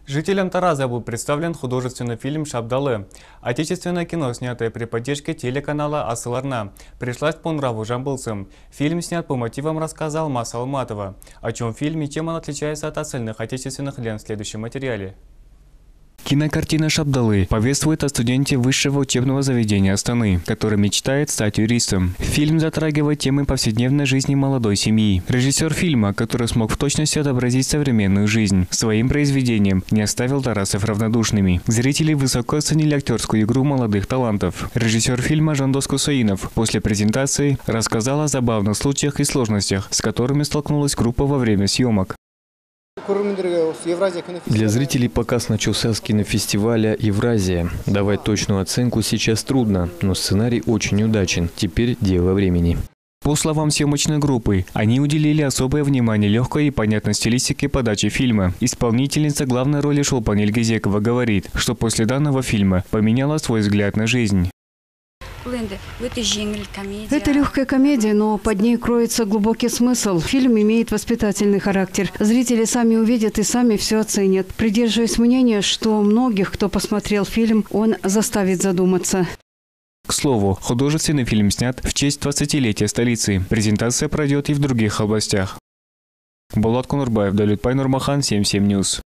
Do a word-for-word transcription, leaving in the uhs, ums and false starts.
Жителям Тараза был представлен художественный фильм «Шабдалы». Отечественное кино, снятое при поддержке телеканала «Асыл-Арна», пришлась по нраву жамбылцам. Фильм снят по мотивам рассказа Алмаса Алматова. О чем в фильме, чем он отличается от остальных отечественных лент в следующем материале. Кинокартина «Шабдалы» повествует о студенте высшего учебного заведения Астаны, который мечтает стать юристом. Фильм затрагивает темы повседневной жизни молодой семьи. Режиссер фильма, который смог в точности отобразить современную жизнь, своим произведением не оставил тарасов равнодушными. Зрители высоко оценили актерскую игру молодых талантов. Режиссер фильма Жандос Кусаинов после презентации рассказал о забавных случаях и сложностях, с которыми столкнулась группа во время съемок. Для зрителей показ начался с кинофестиваля «Евразия». Давать точную оценку сейчас трудно, но сценарий очень удачен. Теперь дело времени. По словам съемочной группы, они уделили особое внимание легкой и понятной стилистике подачи фильма. Исполнительница главной роли Шолпан Ильгизекова говорит, что после данного фильма поменяла свой взгляд на жизнь. Это легкая комедия, но под ней кроется глубокий смысл. Фильм имеет воспитательный характер. Зрители сами увидят и сами все оценят. Придерживаюсь мнения, что многих, кто посмотрел фильм, он заставит задуматься. К слову, художественный фильм снят в честь двадцатилетия столицы. Презентация пройдет и в других областях. Булат Кунурбаев, Далютпай Нурмахан, семь семь Ньюс.